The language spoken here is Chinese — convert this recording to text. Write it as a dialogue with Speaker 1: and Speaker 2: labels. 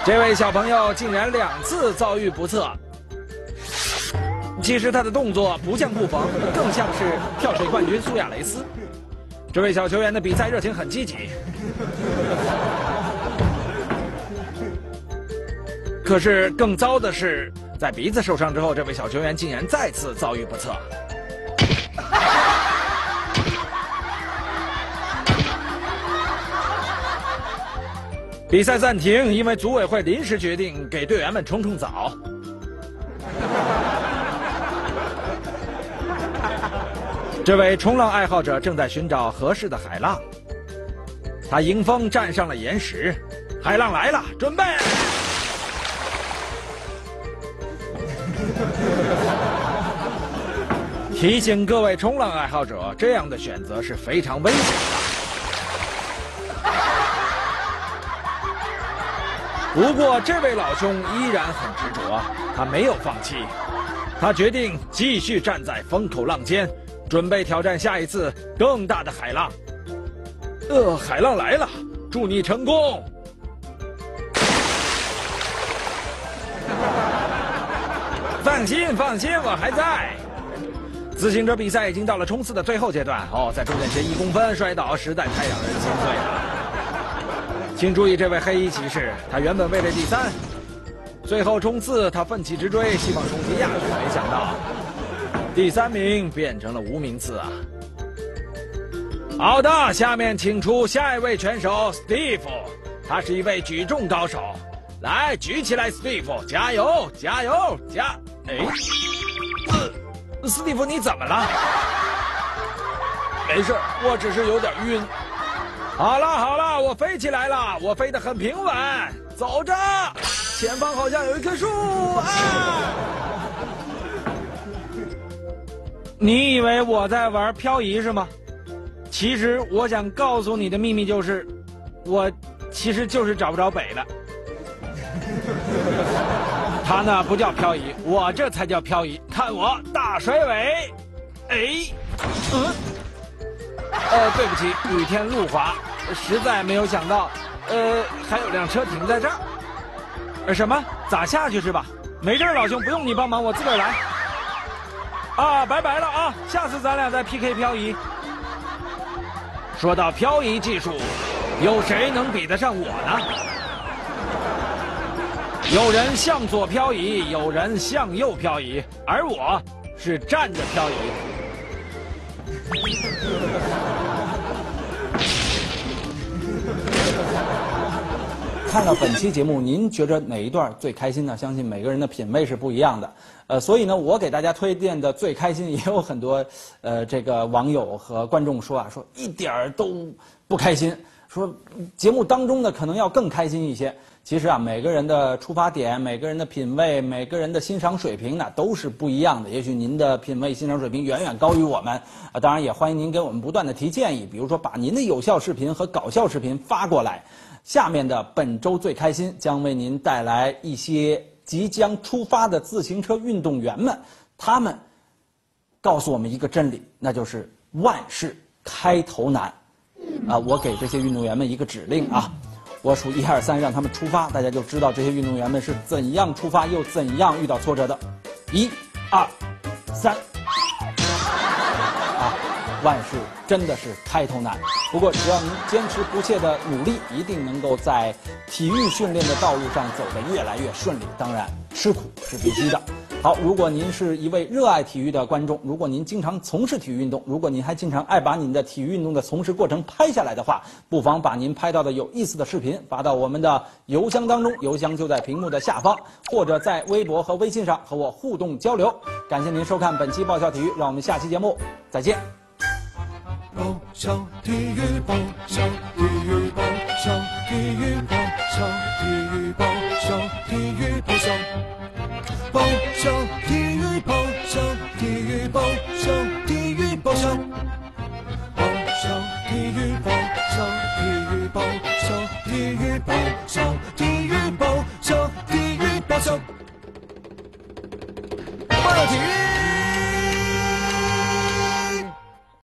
Speaker 1: 这位小朋友竟然2次遭遇不测。其实他的动作不像布冯，更像是跳水冠军苏亚雷斯。这位小球员的比赛热情很积极，可是更糟的是，在鼻子受伤之后，这位小球员竟然再次遭遇不测。比赛暂停，因为组委会临时决定给队员们冲冲澡。这位冲浪爱好者正在寻找合适的海浪，他迎风站上了岩石，海浪来了，准备！提醒各位冲浪爱好者，这样的选择是非常危险的。不过，这位老兄依然很执着，他没有放弃，他决定继续站在风口浪尖，准备挑战下一次更大的海浪。海浪来了，祝你成功！放心，放心，我还在。自行车比赛已经到了冲刺的最后阶段，在终点前1公分摔倒，实在太让人心碎了。请注意这位黑衣骑士，他原本位列第3，最后冲刺他奋起直追，希望冲击亚军，没想到第3名变成了无名次啊！好的，下面请出下一位拳手 Steve， 他是一位举重高手，来举起来 ，Steve， 加油，加油，斯蒂夫你怎么了？没事，我只是有点晕。好了好了，我飞起来了，我飞得很平稳，走着，前方好像有一棵树啊！你以为我在玩漂移是吗？其实我想告诉你的秘密就是，我其实就是找不着北了。他那不叫漂移，我这才叫漂移。看我大甩尾，对不起，雨天路滑，实在没有想到，还有辆车停在这儿。什么？咋下去是吧？没事，老兄，不用你帮忙，我自个儿来。啊，拜拜了啊！下次咱俩再 PK 漂移。说到漂移技术，有谁能比得上我呢？有人向左漂移，有人向右漂移，而我是站着漂移。
Speaker 2: 看了本期节目，您觉着哪一段最开心呢？相信每个人的品味是不一样的。所以呢，我给大家推荐的最开心，也有很多这个网友和观众说说一点儿都不开心，说节目当中呢可能要更开心一些。其实啊，每个人的出发点、每个人的品味、每个人的欣赏水平呢都是不一样的。也许您的品味、欣赏水平远远高于我们，当然也欢迎您给我们不断的提建议，比如说把您的有效视频和搞笑视频发过来。下面的本周最开心将为您带来一些即将出发的自行车运动员们，他们告诉我们一个真理，那就是万事开头难。我给这些运动员们一个指令啊，我数1、2、3，让他们出发，大家就知道这些运动员们是怎样出发又怎样遇到挫折的。1、2、3。万事真的是开头难，不过只要您坚持不懈的努力，一定能够在体育训练的道路上走得越来越顺利。当然，吃苦是必须的。好，如果您是一位热爱体育的观众，如果您经常从事体育运动，如果您还经常爱把您的体育运动的从事过程拍下来的话，不妨把您拍到的有意思的视频发到我们的邮箱当中，邮箱就在屏幕的下方，或者在微博和微信上和我互动交流。感谢您收看本期爆笑体育，让我们下期节目再见。
Speaker 3: 爆笑体育，爆笑。